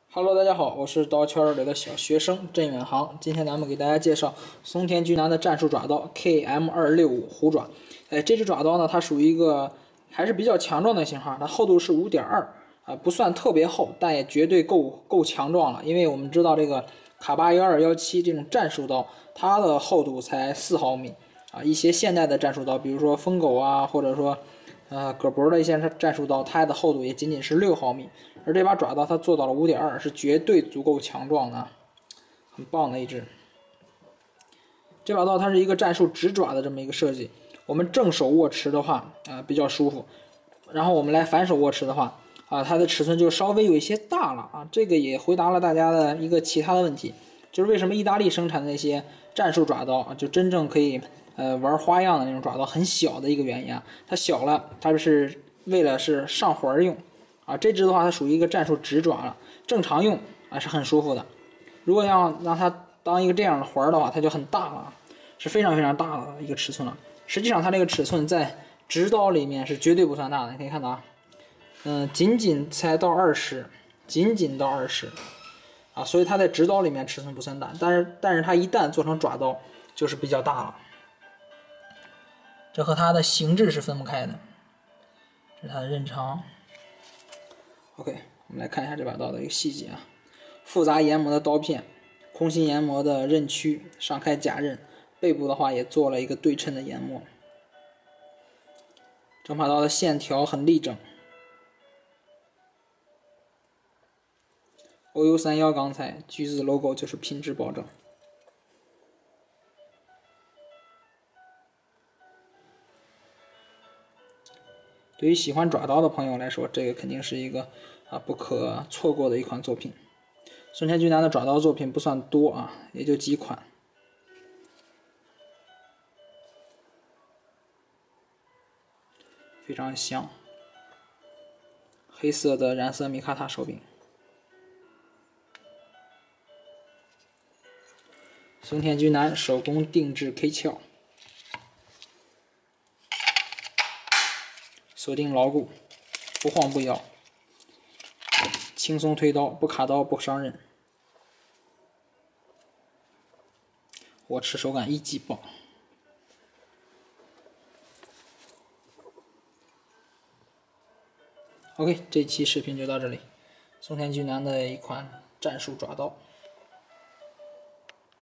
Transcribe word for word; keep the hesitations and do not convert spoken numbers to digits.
Hello， 大家好，我是刀圈里的小学生郑远航。今天咱们给大家介绍松田菊南的战术爪刀 K M 二六五虎爪。哎，这只爪刀呢，它属于一个还是比较强壮的型号，它厚度是 五点二 啊，不算特别厚，但也绝对够够强壮了。因为我们知道这个卡巴一二一七这种战术刀，它的厚度才四毫米啊。一些现代的战术刀，比如说疯狗啊，或者说呃，戈博的一些战术刀，它的厚度也仅仅是六毫米，而这把爪刀它做到了 五点二，是绝对足够强壮的，很棒的一只。这把刀它是一个战术直爪的这么一个设计，我们正手握持的话啊、呃、比较舒服，然后我们来反手握持的话啊、呃，它的尺寸就稍微有一些大了啊。这个也回答了大家的一个其他的问题，就是为什么意大利生产的那些战术爪刀啊，就真正可以。呃，玩花样的那种爪刀很小的一个原因啊，它小了，它是为了是上环用啊。这只的话，它属于一个战术直爪了，正常用啊是很舒服的。如果要让它当一个这样的环的话，它就很大了，是非常非常大的一个尺寸了。实际上，它这个尺寸在直刀里面是绝对不算大的，你可以看到啊，嗯、呃，仅仅才到二十，仅仅到二十啊，所以它在直刀里面尺寸不算大，但是但是它一旦做成爪刀，就是比较大了。这和它的形制是分不开的，这是它的刃长。OK， 我们来看一下这把刀的一个细节啊，复杂研磨的刀片，空心研磨的刃区，上开假刃，背部的话也做了一个对称的研磨。整把刀的线条很立整。O U 三十一钢材，橘子 logo 就是品质保证。对于喜欢爪刀的朋友来说，这个肯定是一个啊不可错过的一款作品。松田菊南的爪刀作品不算多啊，也就几款。非常香，黑色的染色米卡塔手柄。松田菊南手工定制 K 鞘。锁定牢固，不晃不摇，轻松推刀，不卡刀不伤刃，握持手感一级棒。OK， 这期视频就到这里，松田菊南的一款战术爪刀。